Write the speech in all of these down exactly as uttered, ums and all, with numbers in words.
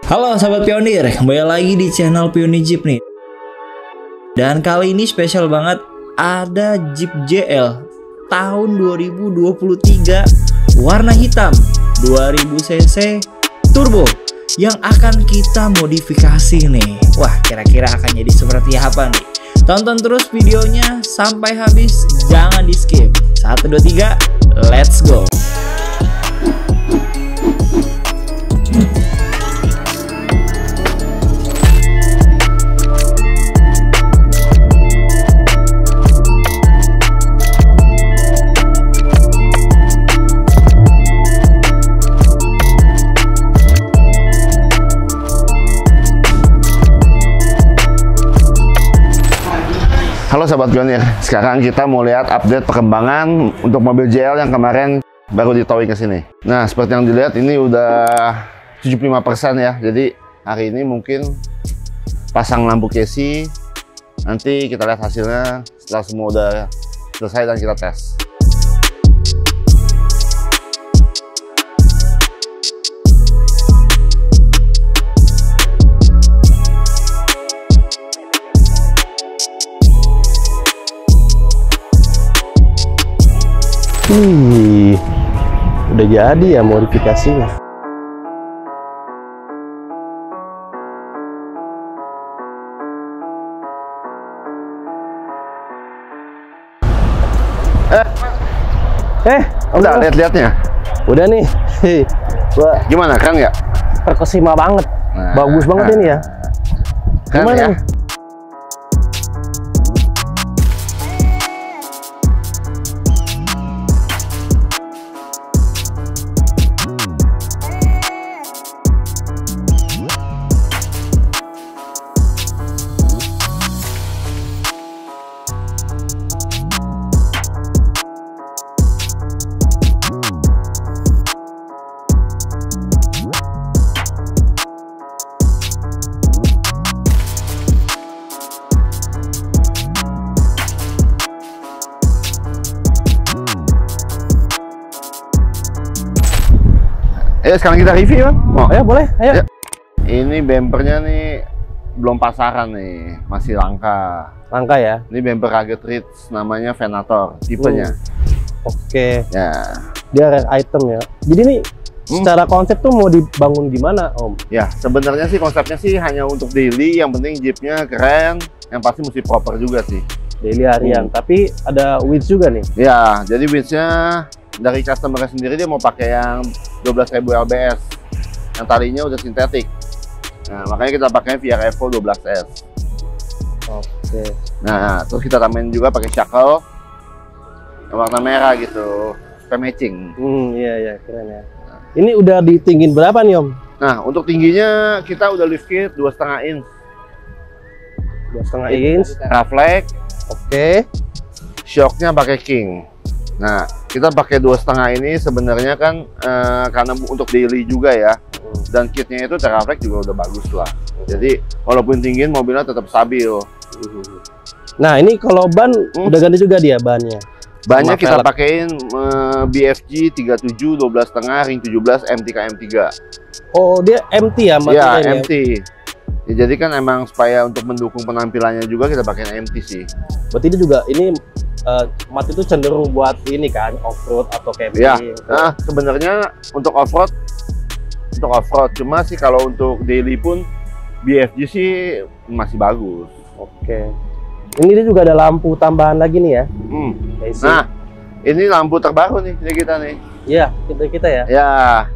Halo sahabat pionir, kembali lagi di channel Pionir Jeep nih. Dan kali ini spesial banget, ada Jeep J L tahun dua ribu dua puluh tiga warna hitam dua ribu cc turbo yang akan kita modifikasi nih. Wah, kira-kira akan jadi seperti apa nih? Tonton terus videonya sampai habis, jangan di skip. Satu, dua, tiga, let's go. Halo sahabat pionir, sekarang kita mau lihat update perkembangan untuk mobil J L yang kemarin baru ditowing ke sini. Nah, seperti yang dilihat ini udah tujuh puluh lima persen ya. Jadi hari ini mungkin pasang lampu kesi. Nanti kita lihat hasilnya setelah semua udah selesai dan kita tes. Wih, udah jadi ya modifikasinya. Eh, eh, udah lihat-lihatnya. Udah nih. Wah, gimana, keren nggak? terkesima banget, nah, bagus banget nah. ini ya. Keren gimana? Ya? Ayo sekarang kita review kan? Oh, ayo boleh, ayo. Ya. Ini bumpernya nih belum pasaran nih, masih langka. Langka ya? Ini bumper Rugged Ridge, namanya Venator tipenya. Uh, Oke. Okay. Ya. Dia rare item ya. Jadi nih hmm. secara konsep tuh mau dibangun gimana, Om? Ya, sebenarnya sih konsepnya sih hanya untuk daily, yang penting Jeepnya keren, yang pasti mesti proper juga sih. Daily harian, hmm. tapi ada winch juga nih. Ya, jadi winchnya dari customer sendiri dia mau pakai yang dua belas ribu L B S, yang talinya udah sintetik. Nah, makanya kita pakai V R Evo dua belas S. Oke. Nah, terus kita tambahin juga pakai shackle warna merah gitu, supaya matching. Hmm, iya iya, keren ya. Nah. Ini udah ditinggin berapa nih, Om? Nah, untuk tingginya kita udah lift kit dua setengah inch. Dua setengah inch. Reflect. Oke. Shocknya pakai King. Nah, kita pakai dua setengah ini sebenarnya kan uh, karena untuk daily juga ya, dan kitnya itu Teraflex juga udah bagus lah. Jadi walaupun tinggiin mobilnya tetap stabil. Nah, ini kalau ban hmm. udah ganti juga dia bannya. Bannya kita pakein uh, B F G tiga puluh tujuh dua belas setengah ring tujuh belas M T K M tiga. Oh, dia M T ya? Iya, M T. Ya, jadi kan emang supaya untuk mendukung penampilannya juga kita pakein M T sih. Berarti ini juga ini uh, mat itu cenderung buat ini kan off-road atau camping. Ya, nah sebenarnya untuk off-road untuk off-road cuma sih kalau untuk daily pun B F G sih masih bagus. Oke. Ini dia juga ada lampu tambahan lagi nih ya. Hmm. Nah, ini lampu terbaru nih dari kita nih. Iya, kita kita ya. Ya.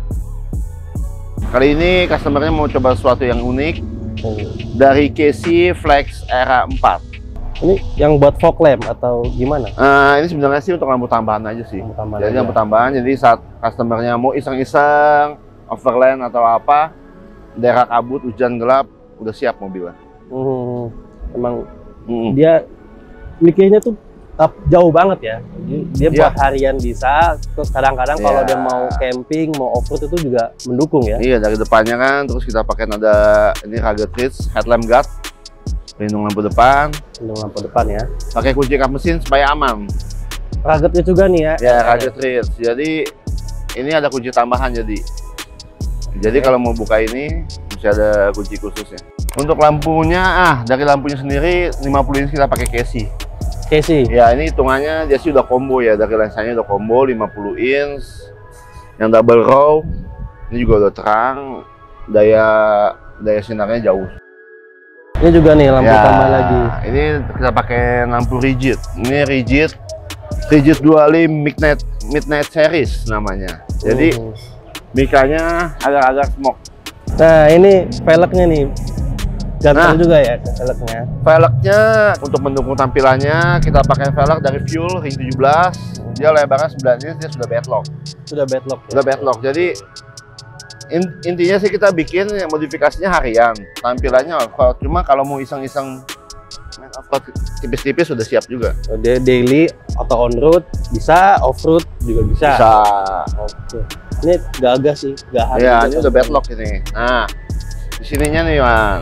Kali ini customernya mau coba sesuatu yang unik. Oh. Dari Casey Flex Era empat. Ini yang buat fog lamp atau gimana? Uh, ini sebenarnya sih untuk lampu tambahan aja sih. Lampu tambahan jadi aja. Lampu tambahan, jadi saat customernya mau iseng-iseng, overland atau apa, daerah kabut, hujan gelap, udah siap mobilnya. Hmm, emang hmm. dia mikirnya tuh jauh banget ya. Dia buat yeah. harian bisa, terus kadang-kadang yeah. kalau dia mau camping, mau off-road itu juga mendukung ya. Iya, dari depannya kan, terus kita pakai ada ini Rugged Ridge headlamp guard, pelindung lampu depan, pelindung lampu depan ya. Pakai kunci kap mesin supaya aman. Ruggednya juga nih ya. Ya, Rugged Ridge. Jadi ini ada kunci tambahan jadi. Jadi okay. kalau mau buka ini masih ada kunci khususnya. Untuk lampunya, ah dari lampunya sendiri lima puluh inch kita pakai Casey. Casey. Ya ini hitungannya dia sih udah combo ya, dari lensanya udah combo lima puluh inch, yang double row. Ini juga udah terang, daya daya sinarnya jauh. Ini juga nih lampu ya, tambah lagi. Ini kita pakai lampu rigid. Ini rigid, rigid dually midnight midnight series namanya. Jadi uh. mikanya agak-agak smoke. Nah ini velgnya nih, ganteng nah, juga ya velgnya. Velgnya untuk mendukung tampilannya kita pakai velg dari Fuel ring tujuh belas. Dia lebarnya sembilan inch, dia sudah bedlock. Sudah bedlock. Sudah ya? bedlock. Jadi intinya sih kita bikin modifikasinya harian, tampilannya off-road. Cuma kalau mau iseng-iseng main off-road tipis-tipis sudah siap juga. Dia daily atau on road bisa, off road juga bisa. Bisa. Oke. Ini gagah sih, gak hari. Ya, ini udah bedlock ini. Nah, di sininya nih, Wan.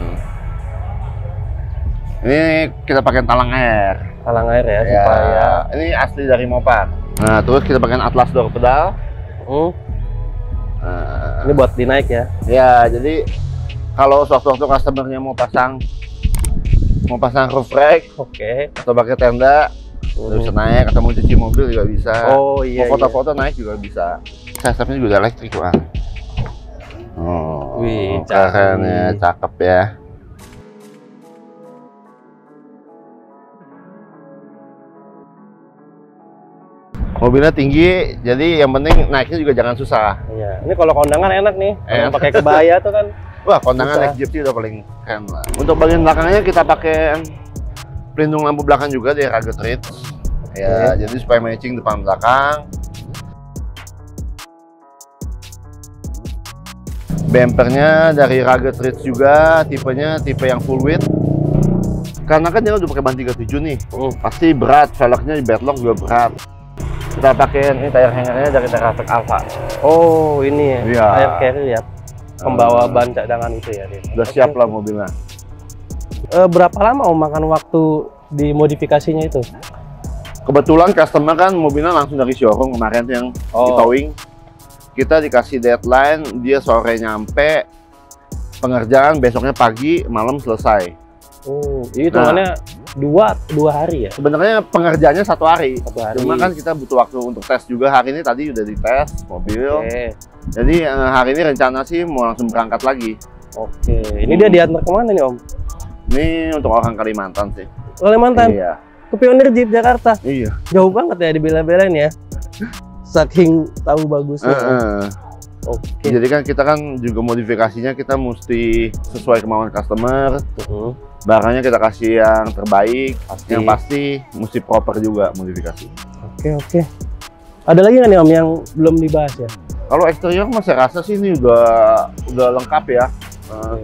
Ini kita pakai talang air. Talang air ya, ya, supaya. Ini asli dari Mopar. Nah, terus kita pakai Atlas door pedal. Hmm. Nah, ini buat dinaik ya? Ya, jadi kalau sewaktu-waktu customernya mau pasang mau pasang roof rack, oke, okay. atau pakai tenda, uh. bisa naik, atau mau cuci mobil juga bisa. Oh iya. Mau foto-foto iya. naik juga bisa. Sistemnya juga elektrik kan. Oh, wih, keren ya, cakep ya. Mobilnya tinggi, jadi yang penting naiknya juga jangan susah. Iya. Ini kalau kondangan enak nih, kalau eh. pakai kebaya tuh kan. Wah, kondangan naik Jeep sih udah paling keren lah. Untuk bagian belakangnya kita pakai pelindung lampu belakang juga dari Rugged Ridge. Ya, okay. Jadi supaya matching depan belakang. Bumpernya dari Rugged Ridge juga, tipenya tipe yang full width. Karena kan dia udah pakai ban tiga puluh tujuh nih, uh. pasti berat, velgnya di bedlock juga berat. Kita pakai ini tire hangernya dari Terraflex Alpha. Oh ini ya, ya. Tire carrier ya, pembawa uh, ban cadangan itu ya. Udah okay. Siap lah mobilnya. Uh, berapa lama om makan waktu di modifikasinya itu? Kebetulan customer kan mobilnya langsung dari showroom kemarin yang oh. di towing. Kita dikasih deadline, dia sore nyampe, pengerjaan besoknya pagi, malam selesai. Oh, itu hitungannya nah, dua dua hari ya? Sebenarnya pengerjaannya satu hari. Satu hari. Cuma kan kita butuh waktu untuk tes juga. Hari ini tadi udah dites mobil. Okay. Jadi hari ini rencana sih mau langsung berangkat lagi. Oke. Ini hmm. dia diantar kemana nih om? Ini untuk orang Kalimantan sih. Kalimantan? Iya. Ke Pionir Jeep Jakarta? Iya. Jauh banget ya dibela-belain ya. Saking tahu bagusnya. Uh -uh. Oke. Okay. Jadi kan kita kan juga modifikasinya kita mesti sesuai kemauan customer. Uh-huh. Barangnya kita kasih yang terbaik, pasti. Yang pasti mesti proper juga modifikasi. Oke okay, oke. Okay. Ada lagi nggak nih om yang belum dibahas ya? Kalau eksterior masih rasa sih ini udah udah lengkap ya. Uh.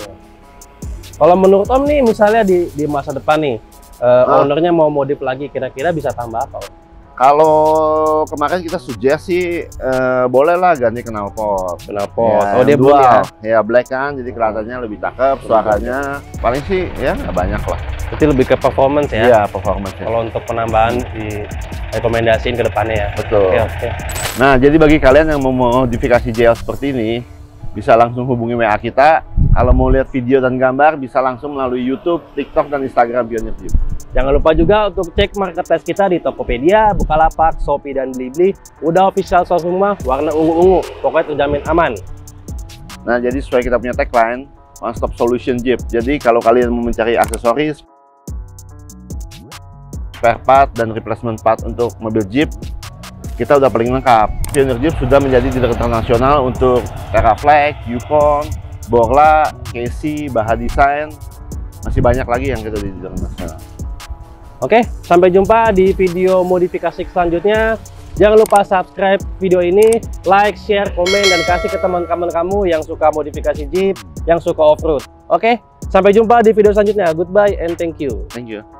Kalau menurut om nih misalnya di di masa depan nih uh, uh. ownernya mau modif lagi, kira-kira bisa tambah apa om? Kalau kemarin kita suggest sih uh, boleh lah ganti knalpot. Knalpot. Ya, oh dia dual ya? Ya black kan, jadi kelihatannya lebih cakep. Suaranya paling sih ya nggak banyak lah. Berarti lebih ke performance ya? Iya performance. Kalau untuk penambahan di rekomendasiin ke depannya ya. Betul. Oke, oke. Nah jadi bagi kalian yang mau modifikasi J L seperti ini, bisa langsung hubungi W A kita. Kalau mau lihat video dan gambar bisa langsung melalui YouTube, TikTok, dan Instagram Pionir Jeep. Jangan lupa juga untuk cek marketplace kita di Tokopedia, Bukalapak, Shopee, dan Blibli. Udah official store semua, warna ungu-ungu, pokoknya terjamin aman. Nah, jadi sesuai kita punya tagline, One Stop Solution Jeep. Jadi kalau kalian mau mencari aksesoris, spare part, dan replacement part untuk mobil Jeep, kita udah paling lengkap. Pionir Jeep sudah menjadi dealer internasional untuk Terraflex, Yukon, Borla, Casey, Baha Design. Masih banyak lagi yang kita di dealer internasional. Oke, sampai jumpa di video modifikasi selanjutnya. Jangan lupa subscribe video ini, like, share, komen, dan kasih ke teman-teman kamu yang suka modifikasi Jeep, yang suka off-road. Oke, sampai jumpa di video selanjutnya. Goodbye and thank you. Thank you.